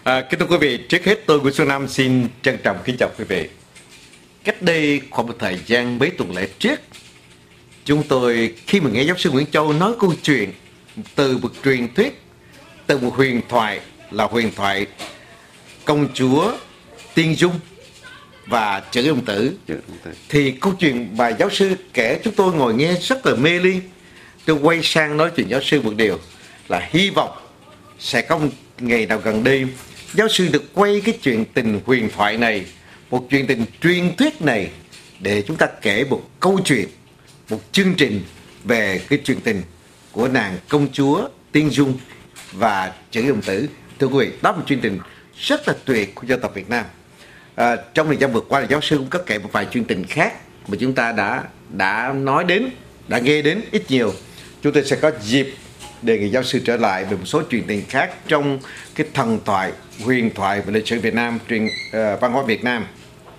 Kính thưa quý vị, trước hết tôi Nguyễn Xuân Nam xin trân trọng kính chào quý vị. Cách đây khoảng một thời gian mấy tuần lễ trước, chúng tôi khi mà nghe giáo sư Nguyễn Châu nói câu chuyện từ một truyền thuyết, từ một huyền thoại là huyền thoại công chúa Tiên Dung và Chữ Đồng Tử, thì câu chuyện mà giáo sư kể chúng tôi ngồi nghe rất là mê ly. Tôi quay sang nói chuyện giáo sư một điều là hy vọng sẽ có một ngày nào gần đây giáo sư được quay cái chuyện tình huyền thoại này, một chuyện tình truyền thuyết này, để chúng ta kể một câu chuyện, một chương trình về cái chuyện tình của nàng công chúa Tiên Dung và Chữ Đồng Tử. Thưa quý vị, đó là một chương trình rất là tuyệt của dân tộc Việt Nam. Trong thời gian vừa qua là giáo sư cũng có kể một vài chương trình khác mà chúng ta đã nói đến, đã nghe đến ít nhiều. Chúng tôi sẽ có dịp đề nghị giáo sư trở lại về một số chuyện tình khác trong cái thần thoại, huyền thoại và lịch sử Việt Nam, văn hóa Việt Nam.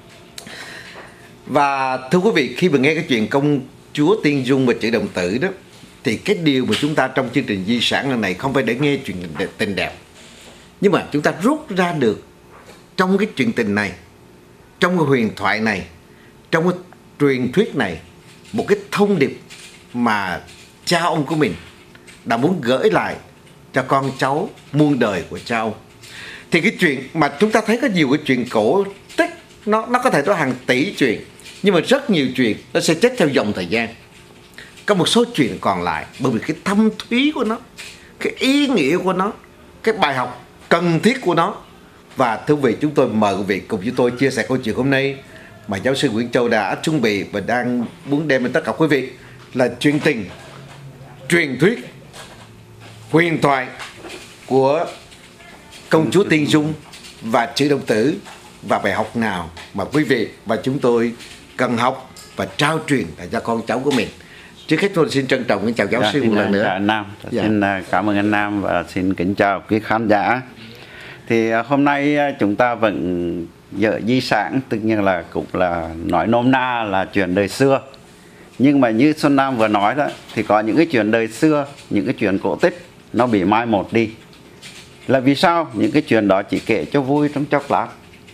Và thưa quý vị, khi mà nghe cái chuyện công chúa Tiên Dung và Chữ Đồng Tử đó, thì cái điều mà chúng ta trong chương trình di sản lần này không phải để nghe chuyện tình đẹp, nhưng mà chúng ta rút ra được trong cái chuyện tình này, trong cái huyền thoại này, trong cái truyền thuyết này, một cái thông điệp mà cha ông của mình đã muốn gửi lại cho con cháu muôn đời của cha ông. Thì cái chuyện mà chúng ta thấy có nhiều cái chuyện cổ tích, nó có thể có hàng tỷ chuyện, nhưng mà rất nhiều chuyện nó sẽ chết theo dòng thời gian. Có một số chuyện còn lại bởi vì cái thâm thúy của nó, cái ý nghĩa của nó, cái bài học cần thiết của nó. Và thưa quý vị, chúng tôi mời quý vị cùng với tôi chia sẻ câu chuyện hôm nay mà giáo sư Nguyễn Châu đã chuẩn bị và đang muốn đem đến tất cả quý vị, là chuyện tình, truyền thuyết, huyền thoại của công chúa Tiên Dung và Chữ Đồng Tử, và bài học nào mà quý vị và chúng tôi cần học và trao truyền cho con cháu của mình. Trước hết tôi xin trân trọng kính chào giáo sư một lần nữa. Chào anh Nam. Xin cảm ơn anh Nam và xin kính chào quý khán giả. Thì hôm nay chúng ta vẫn dở di sản, tất nhiên là cũng là nói nôm na là chuyện đời xưa. Nhưng mà như Xuân Nam vừa nói đó, thì có những cái chuyện đời xưa, những cái chuyện cổ tích nó bị mai một đi. Là vì sao? Những cái chuyện đó chỉ kể cho vui trong chốc lát.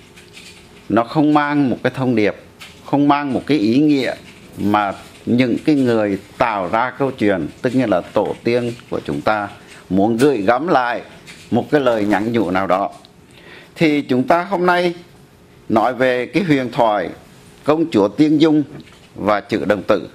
Nó không mang một cái thông điệp, không mang một cái ý nghĩa mà những cái người tạo ra câu chuyện, tức nghĩa là tổ tiên của chúng ta, muốn gửi gắm lại một cái lời nhắn nhủ nào đó. Thì chúng ta hôm nay nói về cái huyền thoại công chúa Tiên Dung và Chữ Đồng Tử.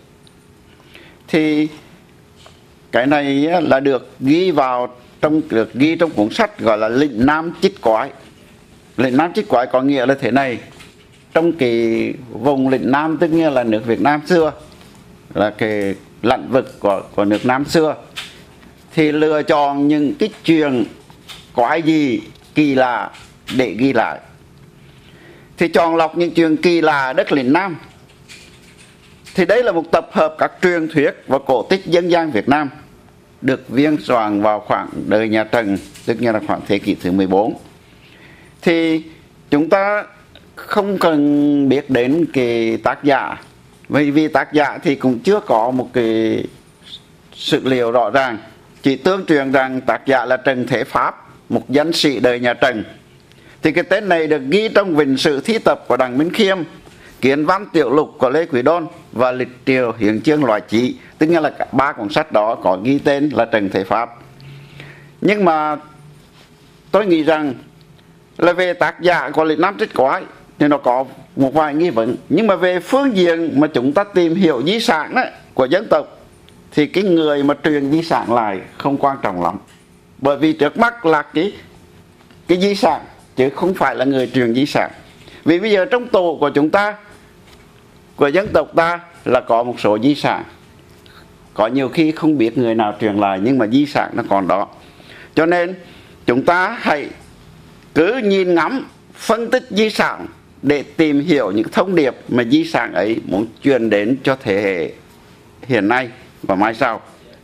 Thì cái này là được ghi trong cuốn sách gọi là Lĩnh Nam Chích Quái. Lĩnh Nam Chích Quái có nghĩa là thế này: trong cái vùng Lĩnh Nam, tức nghĩa là nước Việt Nam xưa, là cái lãnh vực của nước Nam xưa, thì lựa chọn những cái chuyện quái gì kỳ lạ để ghi lại. Thì chọn lọc những chuyện kỳ lạ đất Lĩnh Nam. Thì đây là một tập hợp các truyền thuyết và cổ tích dân gian Việt Nam được biên soạn vào khoảng đời nhà Trần, tức là khoảng thế kỷ thứ 14. Thì chúng ta không cần biết đến cái tác giả, bởi vì tác giả thì cũng chưa có một cái sự liệu rõ ràng. Chỉ tương truyền rằng tác giả là Trần Thế Pháp, một danh sĩ đời nhà Trần. Thì cái tên này được ghi trong Vịnh Sử Thi Tập của Đặng Minh Khiêm, Kiến Văn Tiểu Lục của Lê Quý Đôn và Lịch Triều Hiến Chương Loại Chí. Tức là ba cuốn sách đó có ghi tên là Trần Thế Pháp. Nhưng mà tôi nghĩ rằng là về tác giả của Lĩnh Nam Chích Quái thì nó có một vài nghi vấn. Nhưng mà về phương diện mà chúng ta tìm hiểu di sản đó, của dân tộc, thì cái người mà truyền di sản lại không quan trọng lắm. Bởi vì trước mắt là cái di sản, chứ không phải là người truyền di sản. Vì bây giờ trong tổ của chúng ta, của dân tộc ta, là có một số di sản, có nhiều khi không biết người nào truyền lại, nhưng mà di sản nó còn đó. Cho nên chúng ta hãy cứ nhìn ngắm, phân tích di sản để tìm hiểu những thông điệp mà di sản ấy muốn truyền đến cho thế hệ hiện nay và mai sau.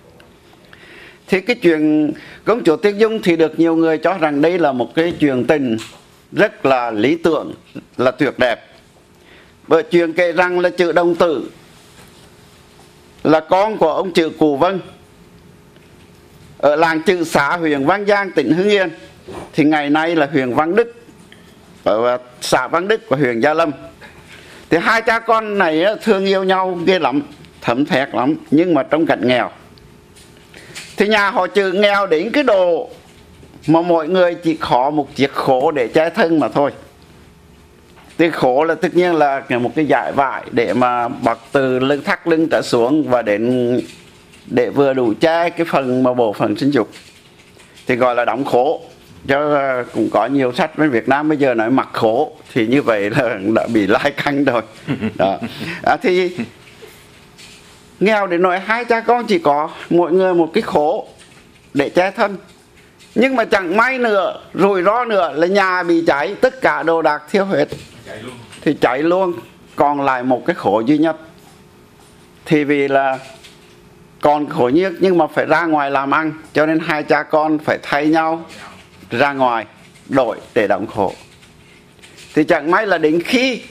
Thì cái chuyện công chúa Tiên Dung thì được nhiều người cho rằng đây là một cái chuyện tình rất là lý tưởng, là tuyệt đẹp. Bởi chuyện kể rằng là Chữ Đồng Tử là con của ông Chữ Cụ Vân ở làng Chữ Xá, huyện Văn Giang, tỉnh Hưng Yên. thì ngày nay là huyện Văn Đức ở xã Văn Đức và huyện Gia Lâm. Thì hai cha con này thương yêu nhau ghê lắm, thấm thét lắm, nhưng mà trong cảnh nghèo. Thì nhà họ Trừ nghèo đến cái độ mà mọi người chỉ có một chiếc khổ để che thân mà thôi. Thì khổ là tất nhiên là một cái dải vải để mà bọc từ lưng thắt lưng trở xuống, và để vừa đủ che cái phần mà bộ phận sinh dục, thì gọi là đóng khổ. Chứ cũng có nhiều sách bên Việt Nam bây giờ nói mặc khổ, thì như vậy là đã bị lai căng rồi. Đó. Thì nghèo đến nỗi hai cha con chỉ có mỗi người một cái khổ để che thân. Nhưng mà chẳng may nữa, rủi ro nữa là nhà bị cháy, tất cả đồ đạc thiêu hết, thì cháy luôn, còn lại một cái khổ duy nhất. Thì vì là còn khổ nhất nhưng mà phải ra ngoài làm ăn, cho nên hai cha con phải thay nhau ra ngoài đổi để đóng khổ. Thì chẳng may là đến khi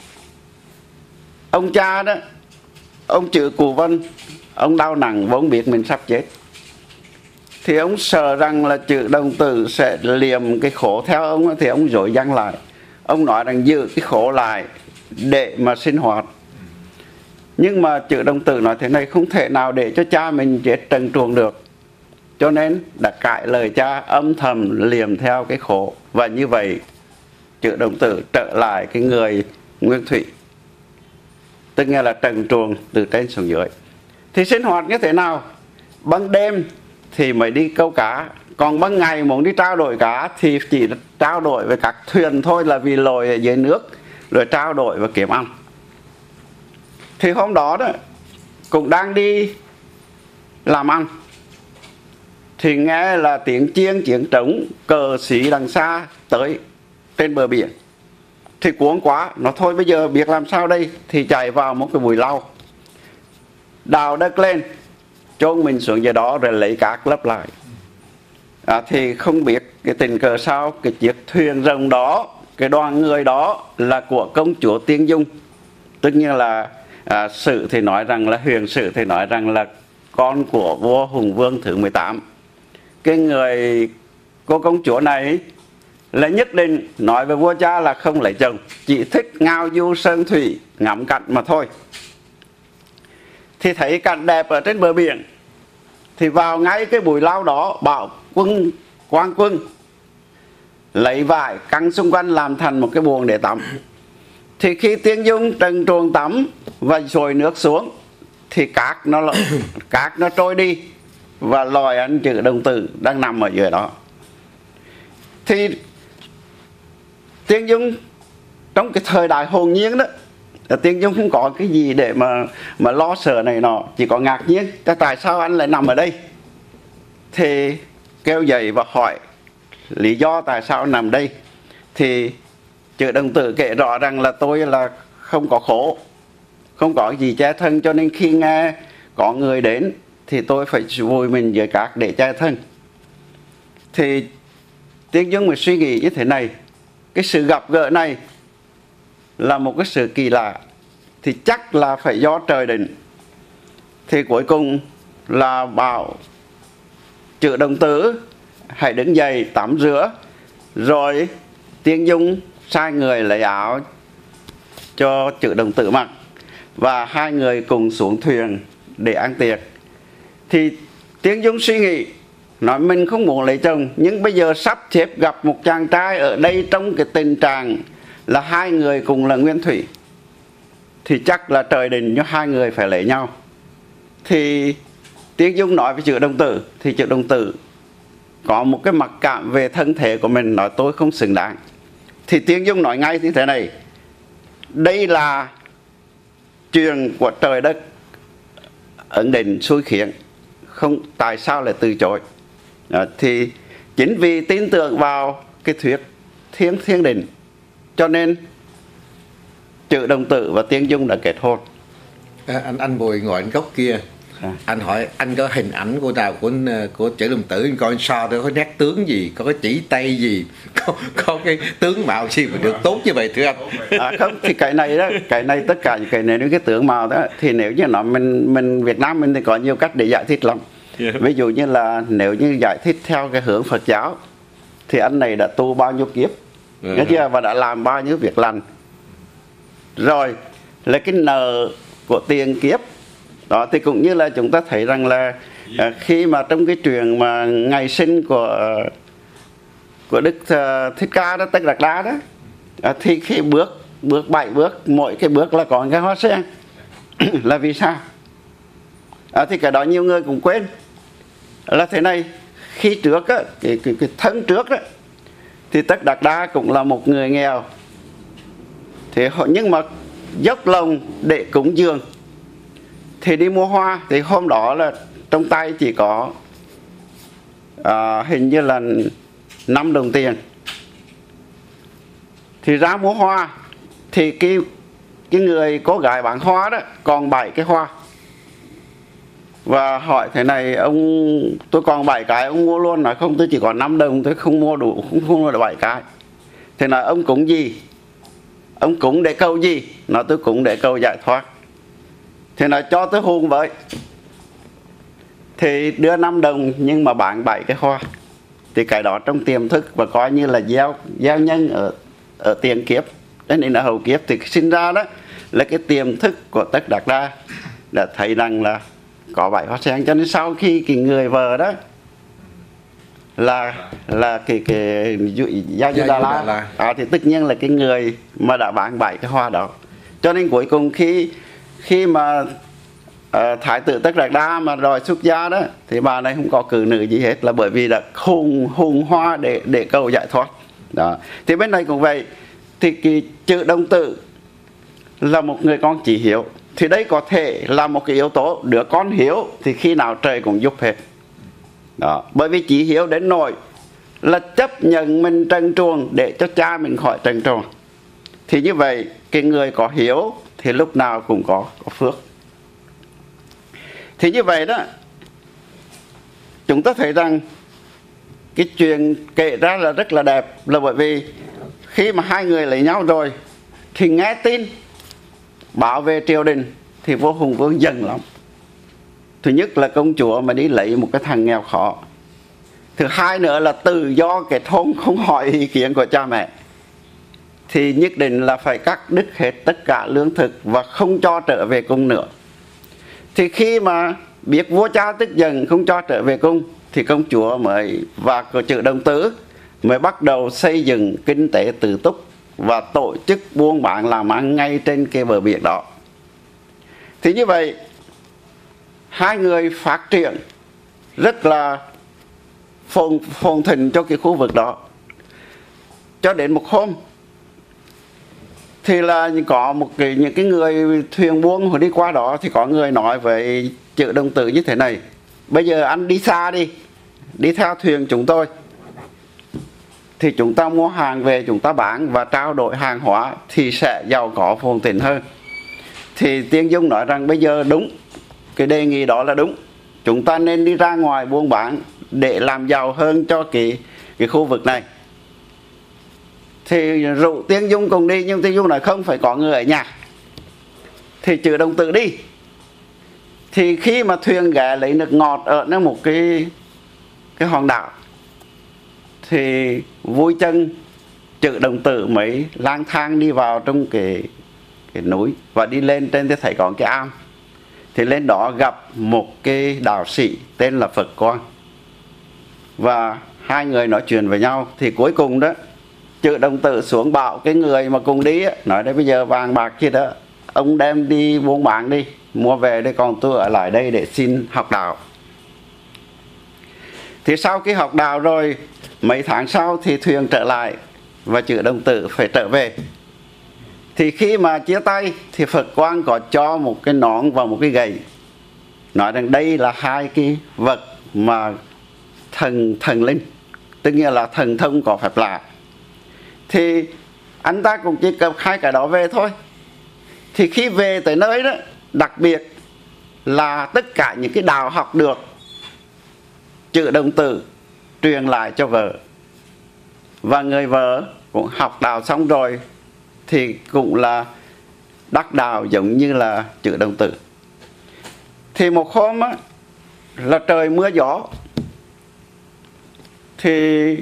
ông cha đó, ông Trừ Cụ Vân, ông đau nặng vốn biết mình sắp chết, thì ông sợ rằng là Trừ Đồng Tử sẽ liềm cái khổ theo ông, thì ông dối dăng lại. Ông nói rằng giữ cái khổ lại để mà sinh hoạt. Nhưng mà Trừ Đồng Tử nói thế này, không thể nào để cho cha mình chết trần truồng được, cho nên đã cãi lời cha, âm thầm liềm theo cái khổ. Và như vậy Trừ Đồng Tử trở lại cái người nguyên thủy, tức nghĩa là trần truồng từ trên xuống dưới. Thì sinh hoạt như thế nào? Ban đêm thì mới đi câu cá, còn ban ngày muốn đi trao đổi cá thì chỉ trao đổi với các thuyền thôi, là vì lội ở dưới nước rồi trao đổi và kiếm ăn. Thì hôm đó đó cũng đang đi làm ăn, thì nghe là tiếng chiêng, tiếng trống, cờ xí đằng xa tới trên bờ biển. Thì cuống quá, nó thôi bây giờ biết làm sao đây, thì chạy vào một cái bụi lau, đào đất lên, chôn mình xuống dưới đó rồi lấy cát lấp lại. Thì không biết cái tình cờ sao cái chiếc thuyền rồng đó, cái đoàn người đó là của công chúa Tiên Dung. Tất nhiên là sử thì nói rằng là huyền sử thì nói rằng là con của vua Hùng Vương thứ 18. Cái người cô công chúa này là nhất định nói với vua cha là không lấy chồng, chỉ thích ngao du sơn thủy, ngắm cảnh mà thôi. Thì thấy cảnh đẹp ở trên bờ biển, thì vào ngay cái bụi lau đó bảo quan quân lấy vải căng xung quanh làm thành một cái buồng để tắm. Thì khi Tiên Dung trần truồng tắm và dội nước xuống, thì cát nó trôi đi và lòi anh Trừ Đồng Tử đang nằm ở dưới đó. Thì Tiên Dung trong cái thời đại hồn nhiên đó, Tiên Dung không có cái gì để mà lo sợ này nọ, chỉ có ngạc nhiên tại sao anh lại nằm ở đây. Thì kêu dậy và hỏi lý do tại sao anh nằm đây. Thì Trừ Đồng Tử kể rõ rằng là tôi là không có khổ, không có gì che thân, cho nên khi nghe có người đến thì tôi phải vùi mình dưới cát để che thân. Thì Tiên Dung mới suy nghĩ như thế này, cái sự gặp gỡ này là một cái sự kỳ lạ, thì chắc là phải do trời định. Thì cuối cùng là bảo Trừ Đồng Tử hãy đứng dậy tắm rửa. Rồi Tiên Dung sai người lấy áo cho Trừ Đồng Tử mặc, và hai người cùng xuống thuyền để ăn tiệc. Thì Tiên Dung suy nghĩ, nói mình không muốn lấy chồng, nhưng bây giờ sắp xếp gặp một chàng trai ở đây trong cái tình trạng là hai người cùng là nguyên thủy, thì chắc là trời định cho hai người phải lấy nhau. Thì Tiên Dung nói với Trừ Đồng Tử, thì Trừ Đồng Tử có một cái mặc cảm về thân thể của mình, nói tôi không xứng đáng. Thì Tiên Dung nói ngay như thế này, đây là chuyện của trời đất ấn định xui khiến, không tại sao lại từ chối. Thì chính vì tin tưởng vào cái thuyết thiên định, cho nên Trừ Đồng Tử và Tiên Dung đã kết hôn. Anh Bùi ngồi anh góc kia, anh hỏi anh có hình ảnh của nào của Trừ Đồng Tử, anh coi anh so được có nét tướng gì, có cái chỉ tay gì, có cái tướng mạo gì mà được tốt như vậy thưa anh? Không, thì cái này đó, cái này tất cả những cái này, những cái tướng mạo đó thì nếu như nó mình Việt Nam mình thì có nhiều cách để giải thích lắm. Ví dụ như là nếu như giải thích theo cái hướng Phật giáo thì anh này đã tu bao nhiêu kiếp, nghe chưa, và đã làm bao nhiêu việc lành rồi, là cái nợ của tiền kiếp đó. Thì cũng như là chúng ta thấy rằng là khi mà trong cái truyền mà ngày sinh của Đức Thích Ca đó, Tất Đạt Đa đó, thì khi bước 7 bước, mỗi cái bước là có cái hoa sen. Là vì sao? Thì cái đó nhiều người cũng quên là thế này. Khi trước á, cái thân trước đó, thì Tất Đạt Đa cũng là một người nghèo, thế nhưng mà dốc lòng để cúng dường, thì đi mua hoa. Thì hôm đó là trong tay chỉ có hình như là 5 đồng tiền. Thì ra mua hoa, thì cái người cô gái bán hoa đó còn 7 cái hoa, và hỏi thế này: ông, tôi còn 7 cái, ông mua luôn. Nói không, tôi chỉ có 5 đồng, tôi không mua đủ, không mua được 7 cái. Thế nói ông cúng gì? Ông cúng để cầu gì? Nói tôi cúng để cầu giải thoát. Thế nói cho tôi hôn với. Thì đưa 5 đồng nhưng mà bán 7 cái hoa. Thì cái đó trong tiềm thức và coi như là gieo nhân ở tiền kiếp, đến nên là hậu kiếp. Thì sinh ra đó là cái tiềm thức của Tất Đạt Đa đã thấy rằng là có 7 hoa sen. Cho nên sau khi cái người vợ đó là cái Gia Du Đà La, thì tất nhiên là cái người mà đã bán 7 cái hoa đó. Cho nên cuối cùng khi mà Thái tử Tất Đạt Đa mà đòi xuất gia đó, thì bà này không có cử nữ gì hết, là bởi vì đã hùng hoa để cầu giải thoát đó. Thì bên này cũng vậy. Thì cái chữ đồng tử là một người con chỉ hiếu, thì đây có thể là một cái yếu tố. Đứa con hiếu thì khi nào trời cũng giúp hết đó. Bởi vì chỉ hiếu đến nỗi là chấp nhận mình trần truồng để cho cha mình khỏi trần truồng. Thì như vậy cái người có hiếu thì lúc nào cũng có phước. Thì như vậy đó, chúng ta thấy rằng cái chuyện kể ra là rất là đẹp, là bởi vì khi mà hai người lấy nhau rồi thì nghe tin bảo về triều đình thì vua Hùng Vương giận lắm. Thứ nhất là công chúa mà đi lấy một cái thằng nghèo khó. Thứ hai nữa là tự do cái thôn không hỏi ý kiến của cha mẹ, thì nhất định là phải cắt đứt hết tất cả lương thực và không cho trở về cung nữa. Thì khi mà biết vua cha tức giận không cho trở về cung, thì công chúa mới và chữ đồng tử mới bắt đầu xây dựng kinh tế tự túc và tổ chức buôn bán làm ăn ngay trên cái bờ biển đó. Thì như vậy hai người phát triển rất là phồn thịnh cho cái khu vực đó. Cho đến một hôm thì là có những cái người thuyền buôn họ đi qua đó, thì có người nói với chữ đồng tử như thế này: bây giờ anh đi xa đi, đi theo thuyền chúng tôi, thì chúng ta mua hàng về chúng ta bán và trao đổi hàng hóa thì sẽ giàu có phồn thịnh hơn. Thì Tiên Dung nói rằng bây giờ đúng, cái đề nghị đó là đúng, chúng ta nên đi ra ngoài buôn bán để làm giàu hơn cho cái khu vực này. Thì rủ Tiên Dung cùng đi, nhưng Tiên Dung nói không, phải có người ở nhà. Thì chữ đồng tử đi. Thì khi mà thuyền ghé lấy nước ngọt ở nó một cái hòn đảo, thì vui chân chữ đồng tử mới lang thang đi vào trong cái núi, và đi lên trên thì thấy có cái am. Thì lên đó gặp một cái đạo sĩ tên là Phật Quang, và hai người nói chuyện với nhau. Thì cuối cùng đó chữ đồng tử xuống bảo cái người mà cùng đi nói: đây bây giờ vàng bạc kia đó ông đem đi buôn bán đi, mua về đây, còn tôi ở lại đây để xin học đạo. Thì sau khi học đạo rồi mấy tháng sau thì thuyền trở lại và chữ đồng tử phải trở về. Thì khi mà chia tay thì Phật Quang có cho một cái nón và một cái gậy, nói rằng đây là hai cái vật mà thần linh, tức nghĩa là thần thông có phép lạ. Thì anh ta cũng chỉ cầm hai cái đó về thôi. Thì khi về tới nơi đó, đặc biệt là tất cả những cái đạo học được, chữ đồng tử truyền lại cho vợ. Và người vợ cũng học đạo xong rồi thì cũng là đắc đạo giống như là chữ đồng tử. Thì một hôm á, là trời mưa gió, thì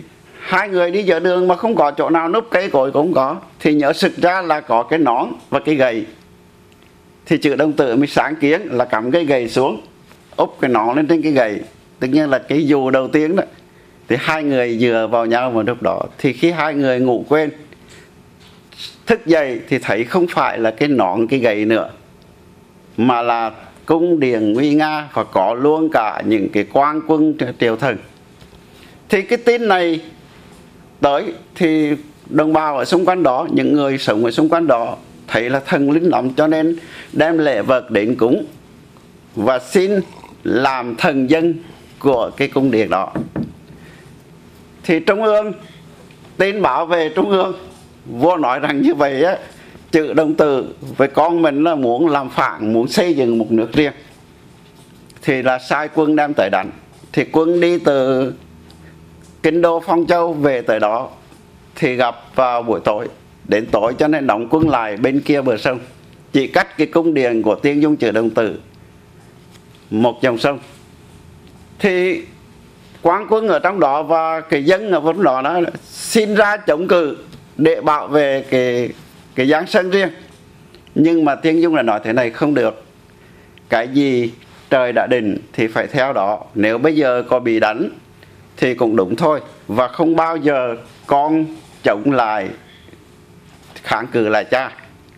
hai người đi giữa đường mà không có chỗ nào núp, cây cối cũng không có, thì nhớ sực ra là có cái nón và cái gậy. Thì chữ đồng tử mới sáng kiến là cắm cái gậy xuống, úp cái nón lên trên cái gậy, tất nhiên là cái dù đầu tiên đó. Thì hai người dựa vào nhau một lúc đó. Thì khi hai người ngủ quên, thức dậy thì thấy không phải là cái nón cái gậy nữa, mà là cung điện nguy nga và có luôn cả những cái quan quân triều thần. Thì cái tin này tới thì đồng bào ở xung quanh đó, những người sống ở xung quanh đó thấy là thần linh lắm, cho nên đem lễ vật đến cúng và xin làm thần dân của cái cung điện đó. Thì Trung ương tin báo về Trung ương, vua nói rằng như vậy á, chữ đồng tử với con mình là muốn làm phản, muốn xây dựng một nước riêng, thì là sai quân đem tới đánh. Thì quân đi từ Kinh Đô Phong Châu về tới đó thì gặp vào buổi tối, đến tối cho nên đóng quân lại bên kia bờ sông, chỉ cách cái cung điện của Tiên Dung chữ đồng tử một dòng sông. Thì quan quân ở trong đó và cái dân ở vùng đó nó xin ra chống cự để bảo vệ cái giang sơn riêng. Nhưng mà Tiên Dung là nói thế này: không được, cái gì trời đã định thì phải theo đó, nếu bây giờ có bị đánh thì cũng đúng thôi, và không bao giờ con chống lại, kháng cự lại cha.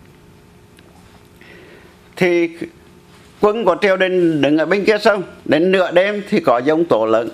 Thì quân của triều đình đứng ở bên kia sông, đến nửa đêm thì có giông tố lớn,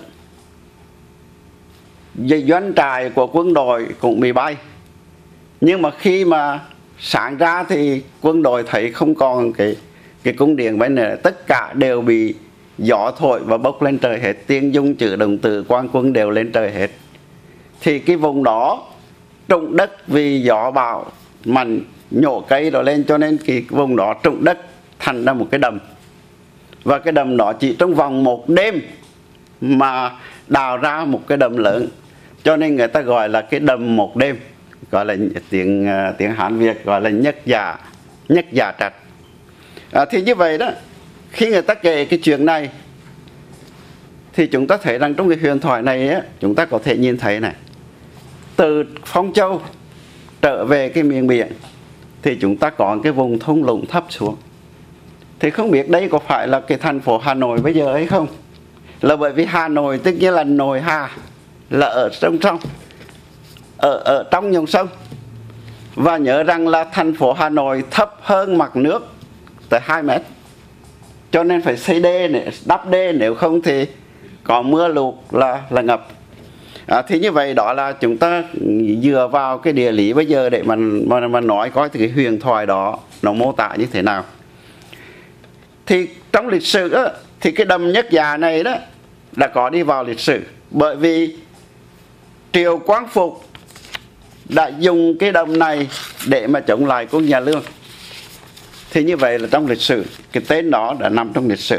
doanh trại của quân đội cũng bị bay. Nhưng mà khi mà sáng ra thì quân đội thấy không còn cái cung điện bên nữa, tất cả đều bị gió thổi và bốc lên trời hết. Tiên Dung chữ đồng tử quan quân đều lên trời hết. Thì cái vùng đó trụng đất vì gió bão mạnh nhổ cây đó lên, cho nên cái vùng đó trụng đất thành ra một cái đầm. Và cái đầm đó chỉ trong vòng một đêm mà đào ra một cái đầm lớn, cho nên người ta gọi là cái đầm một đêm, gọi là tiếng Hán Việt gọi là nhất giả trạch. Thì như vậy đó, khi người ta kể cái chuyện này thì chúng ta thấy rằng trong cái huyền thoại này á, chúng ta có thể nhìn thấy này, từ Phong Châu trở về cái miền biển thì chúng ta có cái vùng thung lũng thấp xuống. Thì không biết đây có phải là cái thành phố Hà Nội bây giờ hay không? Là bởi vì Hà Nội tức nghĩa là nội hà, là ở trong ở trong dòng sông. Và nhớ rằng là thành phố Hà Nội thấp hơn mặt nước tới 2 mét, cho nên phải xây đê, đắp đê, nếu không thì có mưa lụt là ngập. Thì như vậy đó là chúng ta dựa vào cái địa lý bây giờ để mà nói coi thì cái huyền thoại đó nó mô tả như thế nào. Thì trong lịch sử đó, thì cái đầm Nhất Giả này đó đã có đi vào lịch sử, bởi vì Triệu Quang Phục đã dùng cái đầm này để mà chống lại quân nhà Lương. Thì như vậy là trong lịch sử, cái tên đó đã nằm trong lịch sử.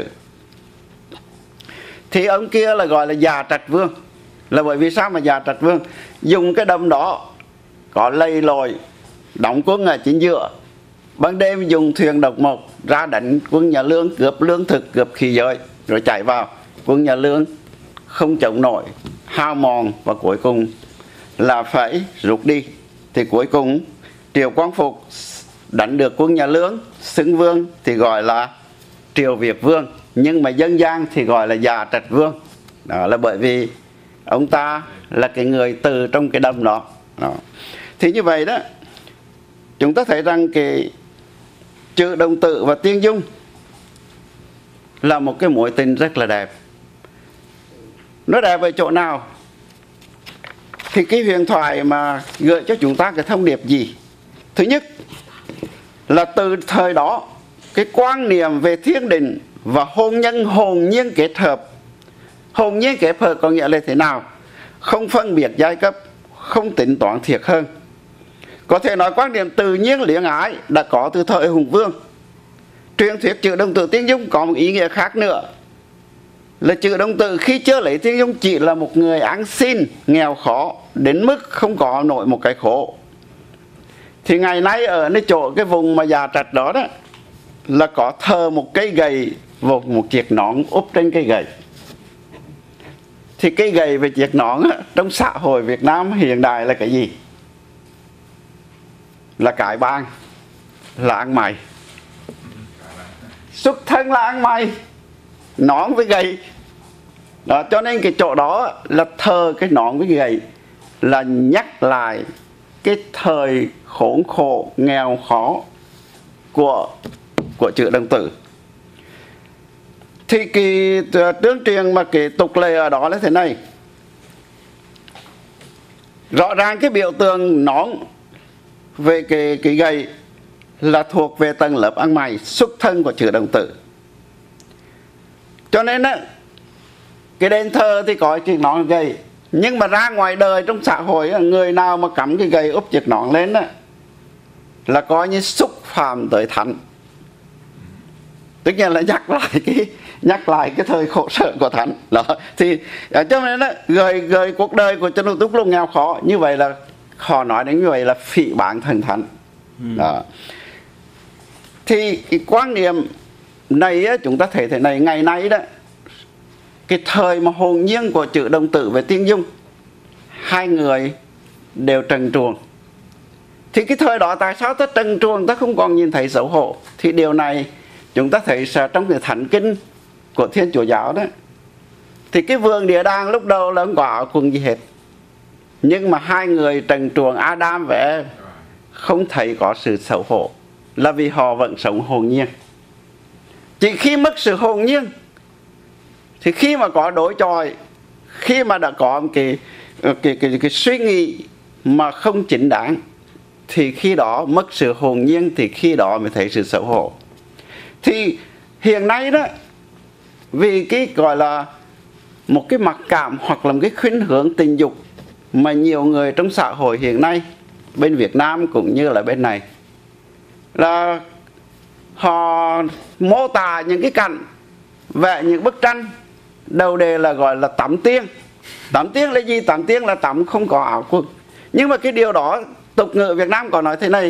Thì ông kia là gọi là Già Trạch Vương, là bởi vì sao mà Già Trạch Vương dùng cái đầm đó, có lầy lội, đóng quân ở chính giữa, ban đêm dùng thuyền độc mộc ra đánh quân nhà Lương, cướp lương thực, cướp khí giới rồi chạy vào. Quân nhà Lương không chống nổi, hao mòn và cuối cùng là phải rút đi. Thì cuối cùng Triệu Quang Phục đánh được quân nhà Lương, xưng vương thì gọi là Triệu Việt Vương, nhưng mà dân gian thì gọi là Già Trạch Vương. Đó là bởi vì ông ta là cái người từ trong cái đầm đó. Thì như vậy đó, chúng ta thấy rằng cái chữ đồng tử và Tiên Dung là một cái mối tình rất là đẹp. Nó đẹp ở chỗ nào? Thì cái huyền thoại mà gợi cho chúng ta cái thông điệp gì? Thứ nhất là từ thời đó, cái quan niệm về thiên đình và hôn nhân hồn nhiên kết hợp. Hồn nhiên kết hợp có nghĩa là thế nào? Không phân biệt giai cấp, không tính toán thiệt hơn. Có thể nói quan niệm tự nhiên luyến ái đã có từ thời Hùng Vương. Truyền thuyết chữ đồng tử Tiên Dung có một ý nghĩa khác nữa, là chữ đồng tử khi chưa lấy Tiên Dung chỉ là một người ăn xin, nghèo khó đến mức không có nổi một cái khổ. Thì ngày nay ở nơi chỗ cái vùng mà Già Trạch đó đó là có thờ một cây gậy, một chiếc nón úp trên cây gậy. Thì cái gậy về chiếc nón á, trong xã hội Việt Nam hiện đại là cái gì? Là cải bang, là ăn mày. Xuất thân là ăn mày, nón với gậy. Đó, cho nên cái chỗ đó là thờ cái nón với gậy, là nhắc lại cái thời khốn khổ, nghèo khó của chữ Đồng Tử. Thì cái tương truyền mà cái tục lệ ở đó là thế này. Rõ ràng cái biểu tượng nón về cái gậy là thuộc về tầng lớp ăn mày, xuất thân của chữ Đồng Tử. Cho nên á, cái đền thờ thì có chiếc nón gậy, nhưng mà ra ngoài đời trong xã hội á, người nào mà cắm cái gậy úp chiếc nón lên á, là coi như xúc phạm tới thánh. Tức là nhắc lại cái thời khổ sở của thánh đó. Thì cho nên đó, gợi cuộc đời của Trần Đồng Túc lúc nghèo khó, như vậy là họ nói đến như vậy là phỉ báng thần thánh đó. Thì cái quan niệm này á, chúng ta thấy thế này. Ngày nay đó, cái thời mà hồn nhiên của chữ Đồng Tử và Tiên Dung, hai người đều trần truồng. Thì cái thời đó tại sao ta trần truồng, ta không còn nhìn thấy xấu hổ? Thì điều này chúng ta thấy trong cái thánh kinh của Thiên Chúa giáo đó, thì cái vườn địa đàng lúc đầu là không có áo quần gì hết, nhưng mà hai người trần truồng Adam và Eve không thấy có sự xấu hổ, là vì họ vẫn sống hồn nhiên. Chỉ khi mất sự hồn nhiên, thì khi mà có đối chọi, khi mà đã có cái suy nghĩ mà không chính đáng, thì khi đó mất sự hồn nhiên, thì khi đó mới thấy sự xấu hổ. Thì hiện nay đó, vì cái gọi là một cái mặc cảm hoặc là một cái khuynh hướng tình dục mà nhiều người trong xã hội hiện nay, bên Việt Nam cũng như là bên này, là họ mô tả những cái cảnh, vẽ những bức tranh, đầu đề là gọi là tắm tiên. Tắm tiên là gì? Tắm tiên là tắm không có áo quần. Nhưng mà cái điều đó, tục ngữ Việt Nam có nói thế này: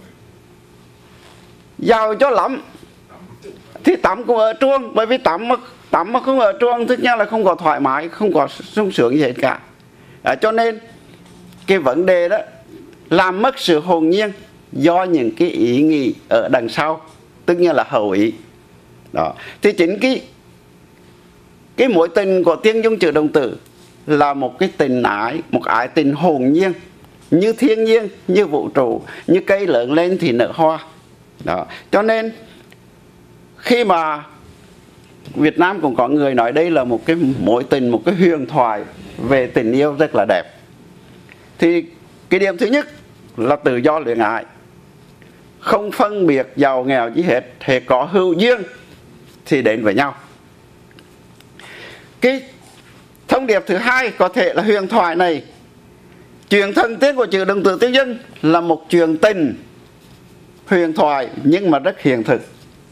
giàu cho lắm thì tắm cũng ở truông. Bởi vì tắm mà không ở truông, tức là không có thoải mái, không có sung sướng gì hết cả. Cho nên cái vấn đề đó làm mất sự hồn nhiên do những cái ý nghĩ ở đằng sau, tức là hậu ý đó. Thì chính cái mối tình của Tiên Dung chữ Đồng Tử là một cái tình ái, một ái tình hồn nhiên, như thiên nhiên, như vũ trụ, như cây lớn lên thì nở hoa đó. Cho nên khi mà Việt Nam cũng có người nói đây là một cái mối tình, một cái huyền thoại về tình yêu rất là đẹp. Thì cái điểm thứ nhất là tự do luyến ái, không phân biệt giàu nghèo gì hết, thể có hữu duyên thì đến với nhau. Cái thông điệp thứ hai có thể là huyền thoại này, chuyện thần tiên của chữ Đồng Tử Tiên Dung là một chuyện tình huyền thoại nhưng mà rất hiện thực.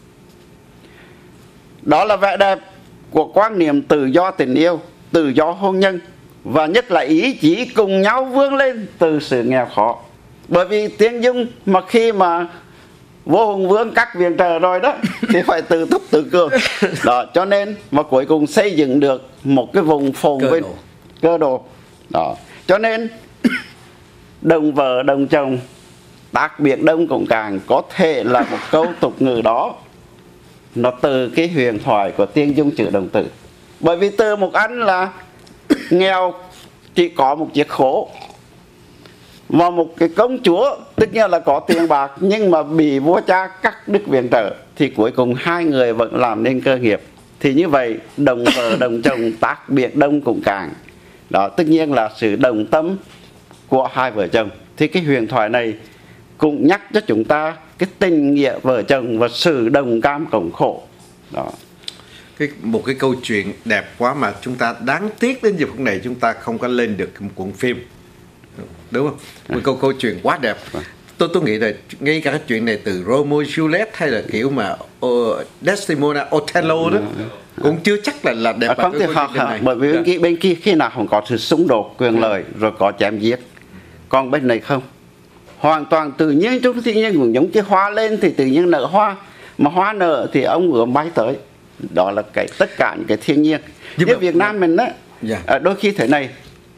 Đó là vẻ đẹp của quan niệm tự do tình yêu, tự do hôn nhân, và nhất là ý chí cùng nhau vươn lên từ sự nghèo khó. Bởi vì Tiên Dung mà khi mà vô Hùng Vương cắt viện trợ rồi đó thì phải tự túc tự cường đó. Cho nên mà cuối cùng xây dựng được một cái vùng phồn vinh cơ đồ đó. Cho nên đồng vợ đồng chồng tác biệt đông cũng càng, có thể là một câu tục ngữ đó nó từ cái huyền thoại của Tiên Dung chữ Đồng Tử. Bởi vì từ một anh là nghèo chỉ có một chiếc khố, và một cái công chúa tức là có tiền bạc nhưng mà bị vua cha cắt đứt viện trợ, thì cuối cùng hai người vẫn làm nên cơ nghiệp. Thì như vậy đồng vợ đồng chồng tác biệt đông cũng càng đó, tất nhiên là sự đồng tâm của hai vợ chồng. Thì cái huyền thoại này cũng nhắc cho chúng ta cái tình nghĩa vợ chồng và sự đồng cam cộng khổ đó. Một cái câu chuyện đẹp quá mà chúng ta đáng tiếc đến giờ phút này chúng ta không có lên được một cuộn phim, đúng không? Một câu chuyện quá đẹp. Tôi nghĩ là ngay cả cái chuyện này từ Romeo Juliet hay là kiểu mà Desdemona Othello đó cũng chưa chắc là đẹp. Không thì bởi vì bên kia khi nào không có sự xung đột quyền lợi rồi có chém giết, còn bên này không, hoàn toàn tự nhiên. Trong tự nhiên cũng giống cái hoa lên thì tự nhiên nở hoa, mà hoa nở thì ông vừa bay tới. Đó là tất cả những cái thiên nhiên. Nhưng Việt Nam mình á, Đôi khi thế này,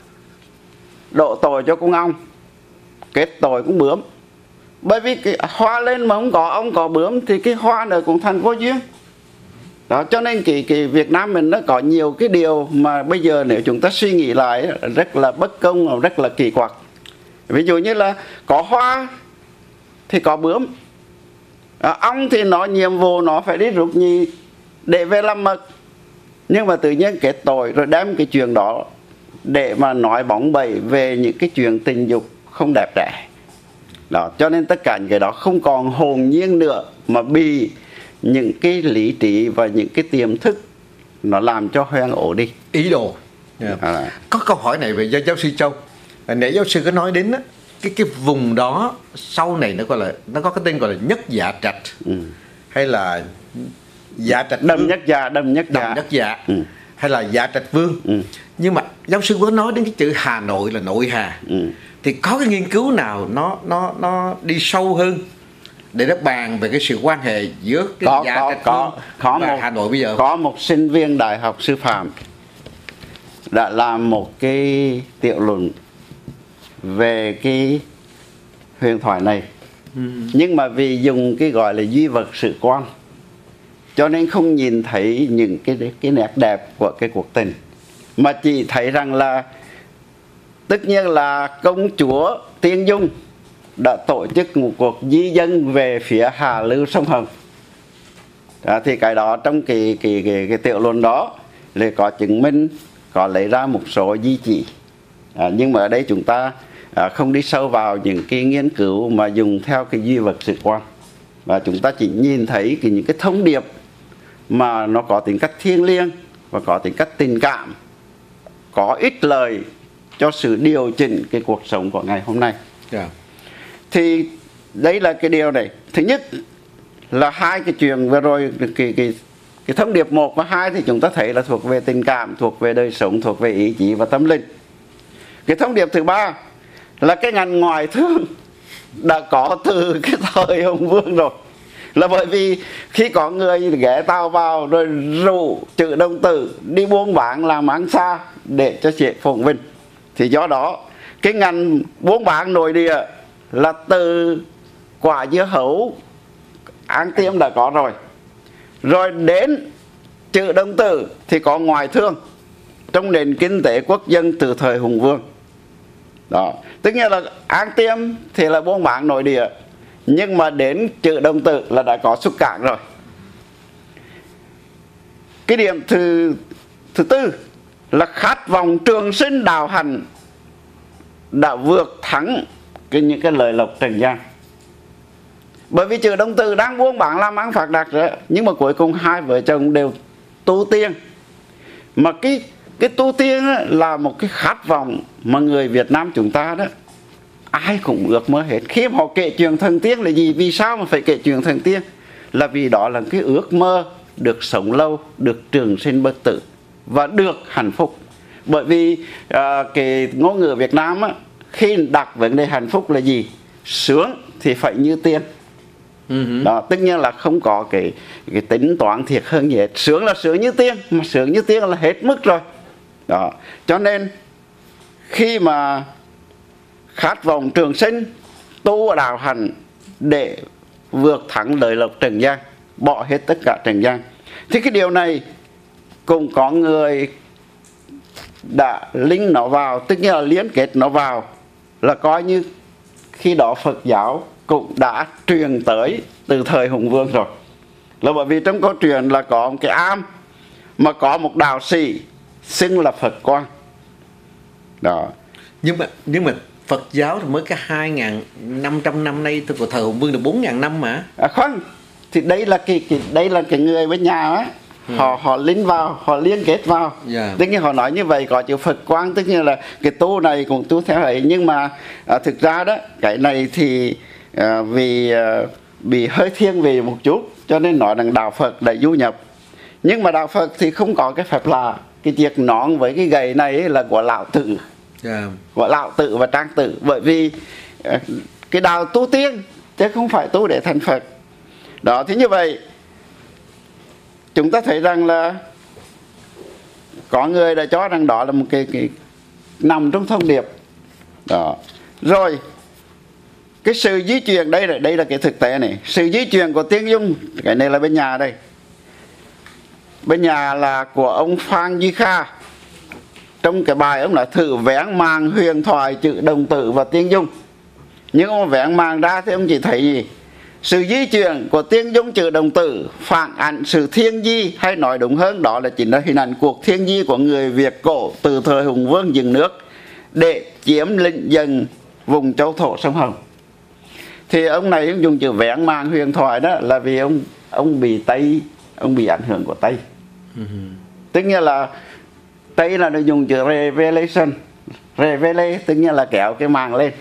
độ tội cho con ong, kết tội cũng bướm. Bởi vì cái hoa lên mà không có ong có bướm thì cái hoa này cũng thành vô duyên. Đó, cho nên cái Việt Nam mình nó có nhiều cái điều mà bây giờ nếu chúng ta suy nghĩ lại rất là bất công, rất là kỳ quặc. Ví dụ như là có hoa thì có bướm, ong thì nó nhiệm vụ nó phải đi rút nhì để về làm mật, nhưng mà tự nhiên kết tội rồi đem cái chuyện đó để mà nói bóng bẩy về những cái chuyện tình dục không đẹp đẽ. Đó, cho nên tất cả những cái đó không còn hồn nhiên nữa, mà bị những cái lý trí và những cái tiềm thức nó làm cho hoang ổ đi. Ý đồ. Có câu hỏi này về giáo sư Châu. Nãy giáo sư có nói đến đó, cái vùng đó sau này nó có cái tên gọi là Nhất Dạ Trạch, hay là Dạ Trạch Đầm Nhất Dạ, hay là Dạ Trạch Vương. Nhưng mà giáo sư có nói đến cái chữ Hà Nội là nội Hà. Thì có cái nghiên cứu nào nó đi sâu hơn để nó bàn về cái sự quan hệ giữa cái Dạ Trạch Vương và Hà Nội bây giờ? Có một sinh viên đại học sư phạm đã làm một cái tiểu luận về cái huyền thoại này. Nhưng mà vì dùng cái gọi là duy vật sự quan, cho nên không nhìn thấy những cái nét đẹp của cái cuộc tình, mà chỉ thấy rằng là tất nhiên là công chúa Tiên Dung đã tổ chức một cuộc di dân về phía hạ lưu sông Hồng. Thì cái đó trong cái tiểu luận đó là có chứng minh, có lấy ra một số di chỉ. Nhưng mà ở đây chúng ta không đi sâu vào những cái nghiên cứu mà dùng theo cái duy vật sự quan, và chúng ta chỉ nhìn thấy những cái thông điệp mà nó có tính cách thiêng liêng và có tính cách tình cảm, có ích lợi cho sự điều chỉnh cái cuộc sống của ngày hôm nay. Thì đấy là cái điều này. Thứ nhất là hai cái chuyện vừa rồi, cái thông điệp 1 và 2 thì chúng ta thấy là thuộc về tình cảm, thuộc về đời sống, thuộc về ý chí và tâm linh. Cái thông điệp thứ 3 là cái ngành ngoại thương đã có từ cái thời Hùng Vương rồi. Là bởi vì khi có người ghé tàu vào rồi rủ chữ đồng tử đi buôn bán làm ăn xa để cho chị phồn vinh, thì do đó cái ngành buôn bán nội địa là từ quả dưa hấu An Tiêm đã có rồi. Rồi đến chữ đồng tử thì có ngoại thương trong nền kinh tế quốc dân từ thời Hùng Vương. Đó, tức nghĩa là An Tiêm thì là buôn bán nội địa, nhưng mà đến chữ đồng tử là đã có xuất cảng rồi. Cái điểm thứ tư là khát vọng trường sinh đạo hạnh đã vượt thắng những cái lời lộc trần gian. Bởi vì chữ đồng tử đang buôn bán làm ăn phát đạt rồi, nhưng mà cuối cùng hai vợ chồng đều tu tiên. Mà cái tu tiên là một cái khát vọng mà người Việt Nam chúng ta đó ai cũng ước mơ hết. Khi họ kể chuyện thần tiên là gì? Vì sao mà phải kể chuyện thần tiên? Là vì đó là cái ước mơ được sống lâu, được trường sinh bất tử và được hạnh phúc. Bởi vì cái ngôn ngữ Việt Nam á, khi đặt vấn đề hạnh phúc là gì? Sướng thì phải như tiên. Đó, tất nhiên là không có cái tính toán thiệt hơn gì hết. Sướng là sướng như tiên, mà sướng như tiên là hết mức rồi. Đó, cho nên khi mà khát vọng trường sinh, tu đạo hạnh để vượt thắng lợi lộc trần gian, bỏ hết tất cả trần gian, thì cái điều này cũng có người đã link nó vào, tức là liên kết nó vào, là coi như khi đó Phật giáo cũng đã truyền tới từ thời Hùng Vương rồi. Là bởi vì trong câu chuyện là có một cái am mà có một đạo sĩ xưng là Phật Quang. Đó. Nhưng mà Phật giáo thì mới có 2.500 năm nay, từ thời Hùng Vương là 4.000 năm mà. Không, thì đây là cái người bên nhà á, họ link vào, họ liên kết vào. Tức là họ nói như vậy, có chữ Phật Quang, tức là cái tu này cũng tu theo ấy. Nhưng mà thực ra đó, cái này thì vì bị hơi thiên vị một chút, cho nên nói rằng đạo Phật đã du nhập. Nhưng mà đạo Phật thì không có cái phép lạ. Cái chiếc nón với cái gậy này là của Lão Tử, của Lão Tử và Trang Tử. Bởi vì cái đạo tu tiên chứ không phải tu để thành Phật. Đó, thì như vậy chúng ta thấy rằng là có người đã cho rằng đó là một cái nằm trong thông điệp đó. Rồi cái sự di chuyển đây là cái thực tế này, sự di chuyển của tiếng Dung, cái này là bên nhà đây, bên nhà là của ông Phan Duy Kha. Trong cái bài ông là thử vén màn huyền thoại chữ đồng tử và tiếng Dung, nhưng ông vén màn ra thì ông chỉ thấy gì? Sự di chuyển của tiếng Dung chữ đồng tử phản ảnh sự thiên di, hay nói đúng hơn đó là chính là hình ảnh cuộc thiên di của người Việt cổ từ thời Hùng Vương dựng nước để chiếm lĩnh dần vùng châu thổ sông Hồng. Thì ông này ông dùng chữ vén màn huyền thoại đó là vì ông bị Tây, ông bị ảnh hưởng của Tây. Tức nghĩa là Tây là nó dùng chữ revelation, revele tức nghĩa là kéo cái màn lên.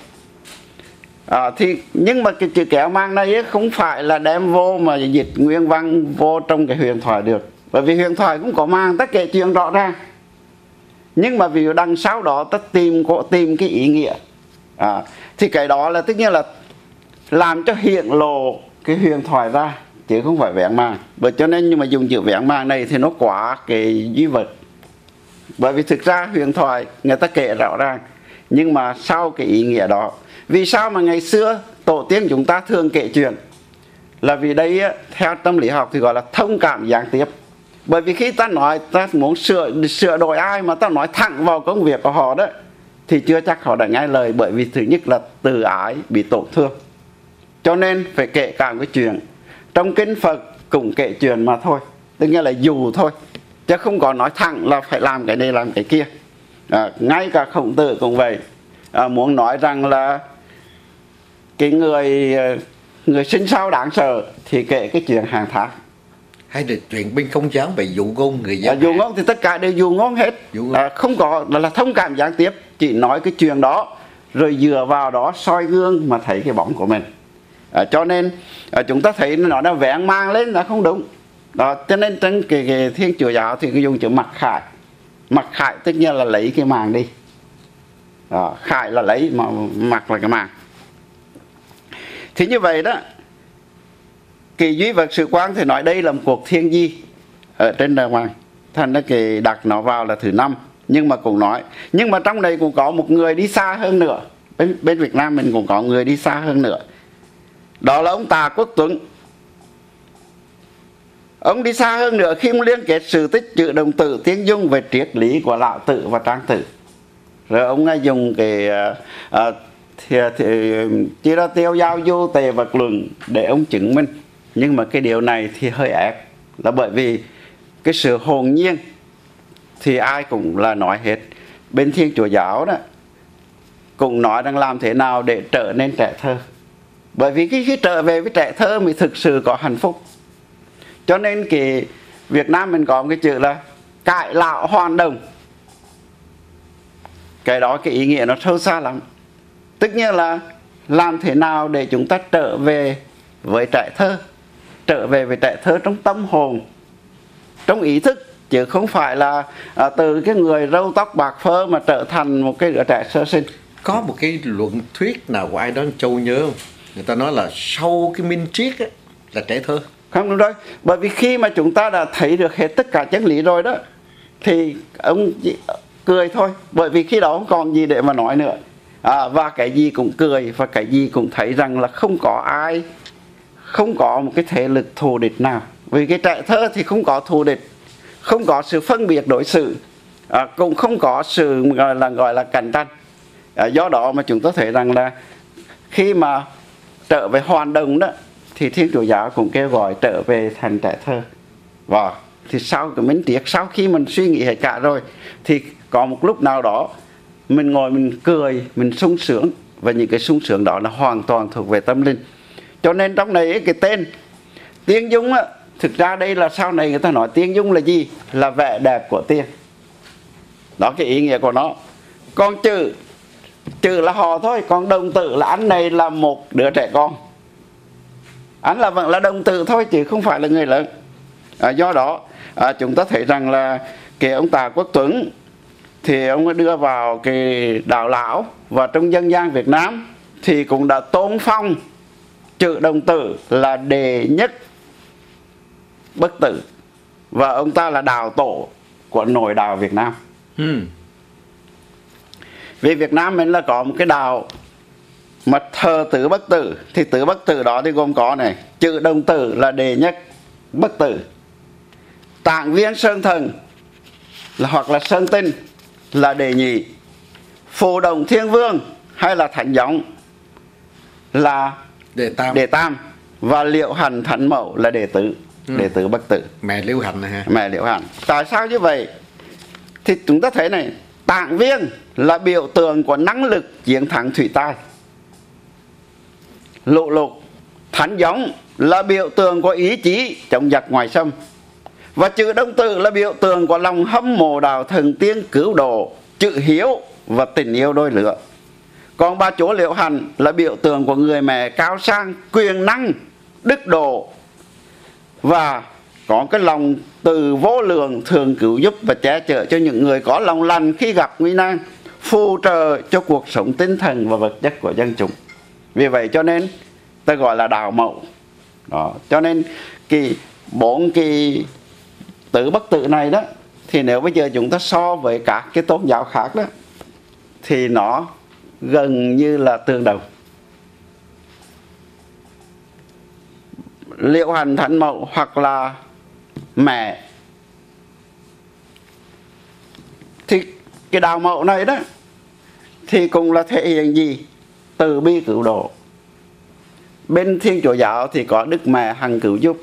Thì nhưng mà cái chữ kéo màn này ấy, không phải là đem vô mà dịch nguyên văn vô trong cái huyền thoại được, bởi vì huyền thoại cũng có màn tất kể chuyện rõ ràng, nhưng mà vì đằng sau đó ta tìm cái ý nghĩa, thì cái đó là tất nhiên là làm cho hiện lộ cái huyền thoại ra chứ không phải vén màn. Bởi cho nên nhưng mà dùng chữ vén màn này thì nó quá cái duy vật, bởi vì thực ra huyền thoại người ta kể rõ ràng, nhưng mà sau cái ý nghĩa đó. Vì sao mà ngày xưa tổ tiên chúng ta thường kể chuyện? Là vì đây theo tâm lý học thì gọi là thông cảm gián tiếp. Bởi vì khi ta nói ta muốn sửa đổi ai mà ta nói thẳng vào công việc của họ đó thì chưa chắc họ đã nghe lời, bởi vì thứ nhất là từ ái bị tổn thương. Cho nên phải kể cả cái chuyện. Trong kinh Phật cũng kể chuyện mà thôi, tức nghĩa là dù thôi, chứ không có nói thẳng là phải làm cái này làm cái kia. Ngay cả Khổng Tử cũng vậy, muốn nói rằng là cái người sinh sao đáng sợ thì kể cái chuyện hàng tháng. Hay là chuyện bên công giáo về dụ ngôn người dân. Dụ ngôn thì tất cả đều dụ ngôn hết, không có là thông cảm gián tiếp, chỉ nói cái chuyện đó rồi dựa vào đó soi gương mà thấy cái bóng của mình. Cho nên chúng ta thấy nó đã vén mang lên là không đúng đó. Cho nên trong cái Thiên Chúa giáo thì dùng chữ mặc khải. Mặc khải tức nhiên là lấy cái màng đi đó, khải là lấy, mà mặc là cái màng. Thì như vậy đó, kỳ duy vật sự quan thì nói đây là một cuộc thiên di ở trên đời ngoài, thành ra kỳ đặt nó vào là thứ 5. Nhưng mà cũng nói, nhưng mà trong đây cũng có một người đi xa hơn nữa. Bên Việt Nam mình cũng có người đi xa hơn nữa, đó là ông Tạ Quốc Tuấn. Ông đi xa hơn nữa khi ông liên kết sự tích chữ đồng tử tiếng Dung về triết lý của Lão Tử và Trang Tử. Rồi ông dùng cái chỉ ra tiêu giao du tề vật luận để ông chứng minh. Nhưng mà cái điều này thì hơi ép, là bởi vì cái sự hồn nhiên thì ai cũng là nói hết. Bên Thiên Chúa giáo đó cũng nói rằng làm thế nào để trở nên trẻ thơ, bởi vì khi trở về với trẻ thơ mới thực sự có hạnh phúc. Cho nên cái Việt Nam mình có một cái chữ là cải lão hoàn đồng. Cái đó cái ý nghĩa nó sâu xa lắm. Tức nghĩa là làm thế nào để chúng ta trở về với trẻ thơ, trở về với trẻ thơ trong tâm hồn, trong ý thức, chứ không phải là từ cái người râu tóc bạc phơ mà trở thành một cái đứa trẻ sơ sinh. Có một cái luận thuyết nào của ai đó Châu nhớ không? Người ta nói là sau cái minh triết á, là trẻ thơ. Không, đúng rồi. Bởi vì khi mà chúng ta đã thấy được hết tất cả chân lý rồi đó thì ông cười thôi, bởi vì khi đó không còn gì để mà nói nữa. Và cái gì cũng cười, và cái gì cũng thấy rằng là không có ai, không có một cái thế lực thù địch nào. Vì cái trẻ thơ thì không có thù địch, không có sự phân biệt đối xử, cũng không có sự gọi là cạnh tranh. Do đó mà chúng ta thấy rằng là khi mà trở về hoàn đồng đó thì Thiên Chúa giáo cũng kêu gọi trở về thành trẻ thơ. Và thì sau cái minh triết, sau khi mình suy nghĩ hết cả rồi thì có một lúc nào đó mình ngồi mình cười, mình sung sướng, và những cái sung sướng đó là hoàn toàn thuộc về tâm linh. Cho nên trong này cái tên Tiên Dung á, thực ra đây là sau này người ta nói Tiên Dung là gì? Là vẻ đẹp của tiên. Đó cái ý nghĩa của nó. Còn chữ là họ thôi, còn đồng tử là anh này là một đứa trẻ con, anh là vẫn là đồng tử thôi chứ không phải là người lớn. Do đó chúng ta thấy rằng là cái ông Tạ Quốc Tuấn thì ông đã đưa vào cái đạo lão, và trong dân gian Việt Nam thì cũng đã tôn phong chữ đồng tử là đệ nhất bất tử, và ông ta là đạo tổ của nội đạo Việt Nam. Ừ. Vì Việt Nam mình là có một cái đạo mà thờ Tứ Bất Tử. Thì Tứ Bất Tử đó thì gồm có này: Chữ Đồng Tử là đệ nhất bất tử, Tạng Viên Sơn Thần hoặc là Sơn Tinh là đệ nhị, Phù Đồng Thiên Vương hay là Thánh Giống là đệ tam, và Liễu Hành Thánh Mẫu là đệ tứ. Đệ tứ bất tử, mẹ Liễu Hành này ha. Mẹ Liễu Hành. Tại sao như vậy? Thì chúng ta thấy này, Tạng Viên là biểu tượng của năng lực chiến thắng thủy tai, lũ lụt. Thánh Giống là biểu tượng của ý chí chống giặc ngoại xâm, và Chữ Đồng Tử là biểu tượng của lòng hâm mộ đạo thần tiên cứu độ, chữ hiếu và tình yêu đôi lứa. Còn bà chúa Liễu Hành là biểu tượng của người mẹ cao sang, quyền năng, đức độ, và có cái lòng từ vô lượng, thường cứu giúp và che chở cho những người có lòng lành khi gặp nguy nan, phù trợ cho cuộc sống tinh thần và vật chất của dân chúng. Vì vậy cho nên ta gọi là đạo mẫu đó. Cho nên bốn cái Tứ Bất Tử này đó, thì nếu bây giờ chúng ta so với các cái tôn giáo khác đó, thì nó gần như là tương đồng. Liễu Hành Thánh Mẫu hoặc là mẹ, thì cái đạo mẫu này đó thì cũng là thể hiện gì? Từ bi cứu độ. Bên Thiên Chúa giáo thì có Đức Mẹ hằng cứu giúp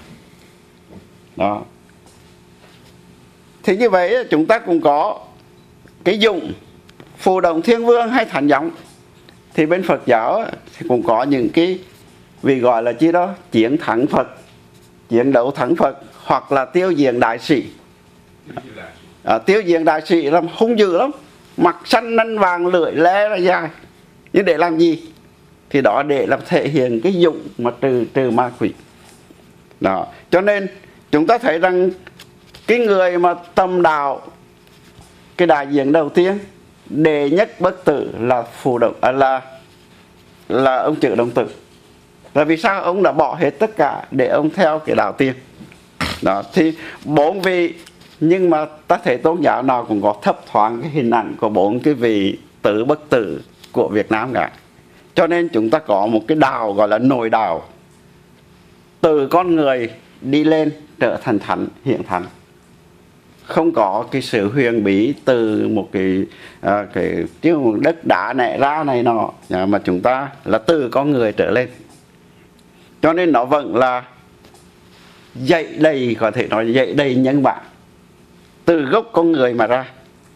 đó. Thì như vậy chúng ta cũng có cái dụng Phù Đồng Thiên Vương hay Thánh Giống. Thì bên Phật giáo thì cũng có những cái vì gọi là chi đó, chiến thắng Phật, chiến đấu thắng Phật, hoặc là tiêu diệt đại sĩ. Tiêu diệt đại sĩ là hung dữ lắm, mặt xanh nanh vàng, lưỡi lé ra dài. Nhưng để làm gì? Thì đó để làm thể hiện cái dụng mà trừ ma quỷ đó. Cho nên chúng ta thấy rằng cái người mà tâm đạo, cái đại diện đầu tiên đệ nhất bất tử là Phù Đồng, là ông Chữ Đồng Tử. Là vì sao? Ông đã bỏ hết tất cả để ông theo cái đạo tiên đó. Thì bốn vị, nhưng mà ta thấy tôn giáo nào cũng có thấp thoáng cái hình ảnh của bốn cái vị Tứ Bất Tử của Việt Nam cả. Cho nên chúng ta có một cái đạo gọi là nội đạo, từ con người đi lên trở thành thánh, hiện thánh. Không có cái sự huyền bí từ một cái đất đá nẻ ra này nọ, mà chúng ta là từ con người trở lên. Cho nên nó vẫn là dạy đầy, có thể nói dạy đầy nhân bản, từ gốc con người mà ra.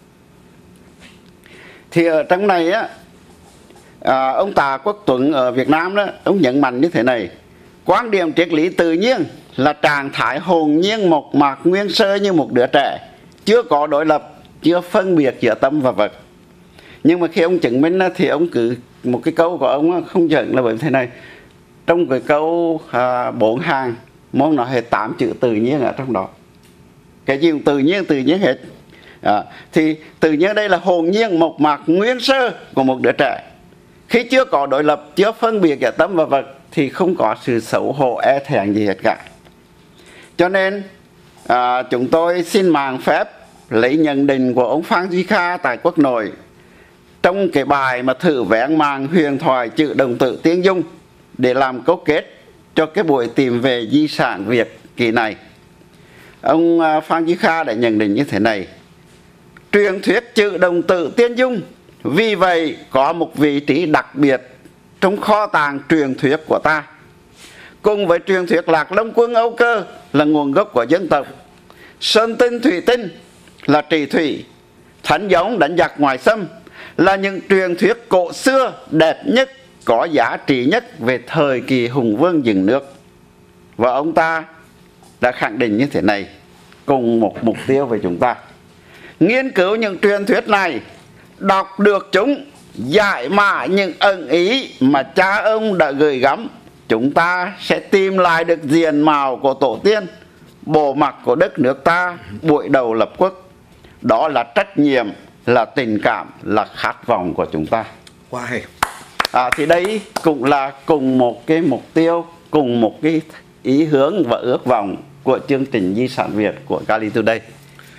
Thì ở trong này á, ông Tạ Quốc Tuấn ở Việt Nam đó, ông nhấn mạnh như thế này: quan điểm triết lý tự nhiên là trạng thái hồn nhiên mộc mạc nguyên sơ như một đứa trẻ, chưa có đối lập, chưa phân biệt giữa tâm và vật. Nhưng mà khi ông chứng minh thì ông cứ một cái câu của ông không chuẩn, là bởi thế này: trong cái câu 4 hàng mong nói hết 8 chữ tự nhiên ở trong đó. Cái gì cũng tự nhiên hết. Thì tự nhiên đây là hồn nhiên mộc mạc nguyên sơ của một đứa trẻ, khi chưa có đối lập, chưa phân biệt giữa tâm và vật, thì không có sự xấu hổ e thẹn gì hết cả. Cho nên chúng tôi xin màng phép lấy nhận định của ông Phan Duy Kha tại Quốc Nội trong cái bài mà thử vén màn huyền thoại Chữ Đồng Tử Tiên Dung để làm cấu kết cho cái buổi tìm về di sản Việt kỳ này. Ông Phan Duy Kha đã nhận định như thế này: truyền thuyết Chữ Đồng Tử Tiên Dung vì vậy có một vị trí đặc biệt trong kho tàng truyền thuyết của ta. Cùng với truyền thuyết Lạc Long Quân Âu Cơ là nguồn gốc của dân tộc, Sơn Tinh Thủy Tinh là trì thủy, Thánh Giống đánh giặc ngoại xâm là những truyền thuyết cổ xưa đẹp nhất, có giá trị nhất về thời kỳ hùng vương dựng nước. Và ông ta đã khẳng định như thế này, cùng một mục tiêu về chúng ta: nghiên cứu những truyền thuyết này, đọc được chúng, giải mã những ẩn ý mà cha ông đã gửi gắm, chúng ta sẽ tìm lại được diện mạo của tổ tiên, bộ mặt của đất nước ta buổi đầu lập quốc. Đó là trách nhiệm, là tình cảm, là khát vọng của chúng ta. Wow. Thì đây cũng là cùng một cái mục tiêu, cùng một cái ý hướng và ước vọng của chương trình Di sản Việt của Cali Today.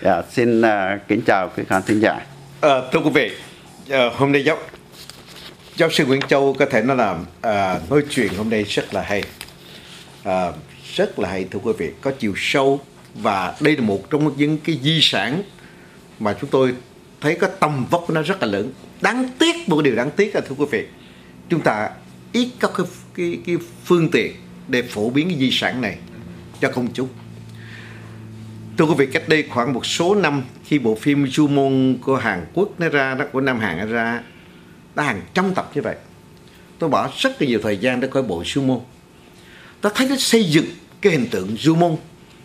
Dạ, xin kính chào quý khán thính giả. Thưa quý vị, hôm nay giáo sư Nguyễn Châu có thể nói là nói chuyện hôm nay rất là hay, rất là hay thưa quý vị, có chiều sâu, và đây là một trong những cái di sản mà chúng tôi thấy có tầm vóc của nó rất là lớn. Đáng tiếc, một điều đáng tiếc là thưa quý vị, chúng ta ít có cái phương tiện để phổ biến cái di sản này cho công chúng. Thưa quý vị, cách đây khoảng một số năm, khi bộ phim Ju-mon của Hàn Quốc nó ra, của Nam Hàn nó ra, đã hàng trăm tập như vậy, tôi bỏ rất là nhiều thời gian để coi bộ Ju-mon. Tôi thấy nó xây dựng cái hình tượng Ju-mon,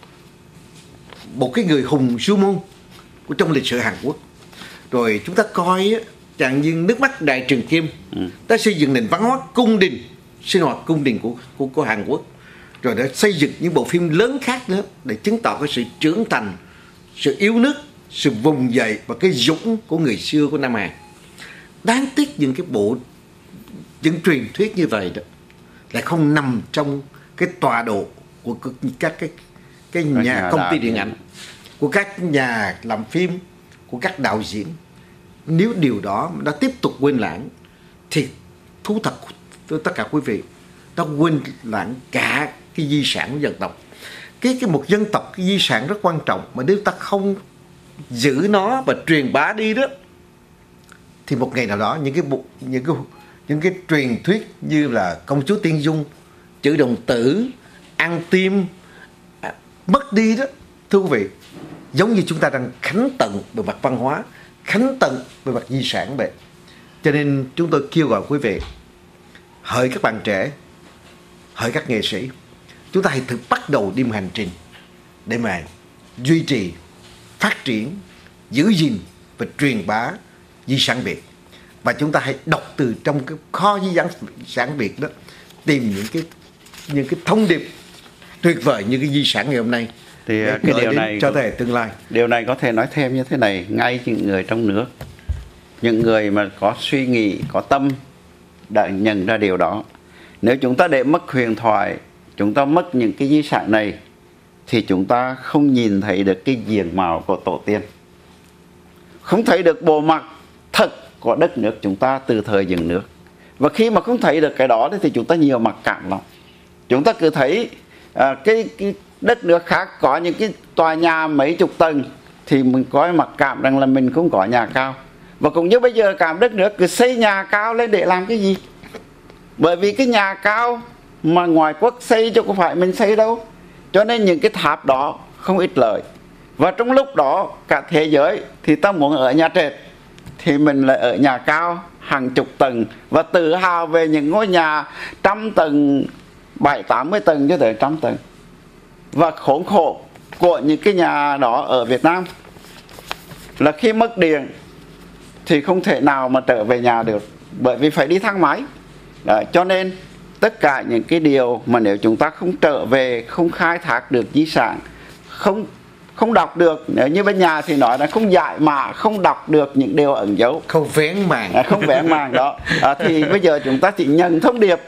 một cái người hùng Ju-mon của trong lịch sử Hàn Quốc. Rồi chúng ta coi chẳng như Nước mắt Đại Trường Kim, ta xây dựng nền văn hóa cung đình, sinh hoạt cung đình của Hàn Quốc. Rồi đã xây dựng những bộ phim lớn khác nữa để chứng tỏ cái sự trưởng thành, sự yêu nước, sự vùng dậy và cái dũng của người xưa của Nam Hàn. Đáng tiếc những truyền thuyết như vậy đó lại không nằm trong cái tọa độ của các cái nhà công ty điện ảnh, của các nhà làm phim, của các đạo diễn. Nếu điều đó đã tiếp tục quên lãng thì thú thật với tất cả quý vị, nó quên lãng cả cái di sản của dân tộc. Một dân tộc, cái di sản rất quan trọng, mà nếu ta không giữ nó và truyền bá đi đó, thì một ngày nào đó những cái truyền thuyết như là công chúa Tiên Dung, chữ đồng tử, ăn tim mất đi đó thưa quý vị. Giống như chúng ta đang khánh tận về mặt văn hóa, khánh tận về mặt di sản vậy. Cho nên chúng tôi kêu gọi quý vị, hỡi các bạn trẻ, hỡi các nghệ sĩ, chúng ta hãy thử bắt đầu đi một hành trình để mà duy trì, phát triển, giữ gìn và truyền bá di sản Việt. Và chúng ta hãy đọc từ trong cái kho di sản Việt đó, tìm những cái thông điệp tuyệt vời như cái di sản ngày hôm nay, thì cái điều này cho thế tương lai. Điều này có thể nói thêm như thế này, ngay những người trong nước, những người mà có suy nghĩ, có tâm đã nhận ra điều đó. Nếu chúng ta để mất huyền thoại, chúng ta mất những cái di sản này, thì chúng ta không nhìn thấy được cái diện mạo của tổ tiên, không thấy được bộ mặt thật của đất nước chúng ta từ thời dựng nước. Và khi mà không thấy được cái đó thì chúng ta nhiều mặc cảm lắm. Chúng ta cứ thấy cái đất nước khác có những cái tòa nhà mấy chục tầng thì mình có mặc cảm rằng là mình không có nhà cao. Và cũng như bây giờ cả đất nước cứ xây nhà cao lên để làm cái gì? Bởi vì cái nhà cao mà ngoài quốc xây chứ không phải mình xây đâu. Cho nên những cái tháp đó không ích lợi. Và trong lúc đó cả thế giới thì ta muốn ở nhà trệt, thì mình lại ở nhà cao hàng chục tầng và tự hào về những ngôi nhà trăm tầng, 70-80 tầng cho tới 100 tầng. Và khốn khổ của những cái nhà đó ở Việt Nam là khi mất điện thì không thể nào mà trở về nhà được, bởi vì phải đi thang máy. Đấy, cho nên tất cả những cái điều mà nếu chúng ta không trở về, không khai thác được di sản, không đọc được, nếu như bên nhà thì nói là không giải mã, không đọc được những điều ẩn dấu, không vén màn, không vén màn đó, thì bây giờ chúng ta chỉ nhận thông điệp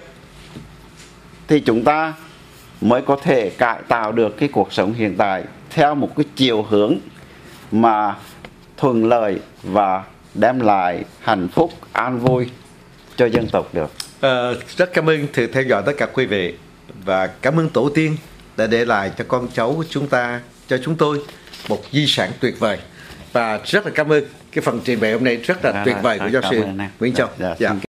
thì chúng ta mới có thể cải tạo được cái cuộc sống hiện tại theo một cái chiều hướng mà thuận lợi và đem lại hạnh phúc, an vui cho dân tộc được. Rất cảm ơn sự theo dõi tất cả quý vị, và cảm ơn tổ tiên đã để lại cho con cháu của chúng ta, cho chúng tôi một di sản tuyệt vời. Và rất là cảm ơn cái phần trình bày hôm nay rất là tuyệt vời của giáo sư Nguyễn Châu.